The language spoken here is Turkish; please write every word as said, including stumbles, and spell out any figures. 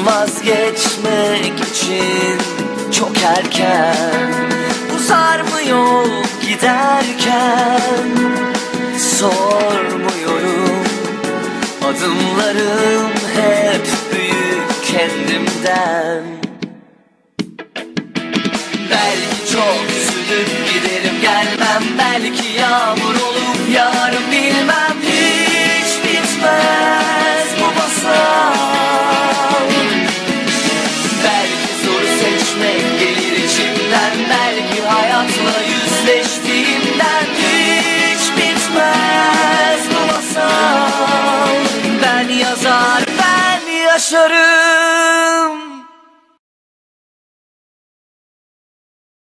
Vazgeçmek için çok erken, uzar mı yol giderken? Sormuyorum, adımlarım hep büyük kendimden. Belki çok üzülüp giderim gelmem, belki yağmur olup yağarım bilmem. Hiç bitmez bu masal. Belki zoru seçmek gelir içimden, belki hayatla yüzleştiğimden. Hiç bitmez bu masal. Ben yazar, ben yaşarım.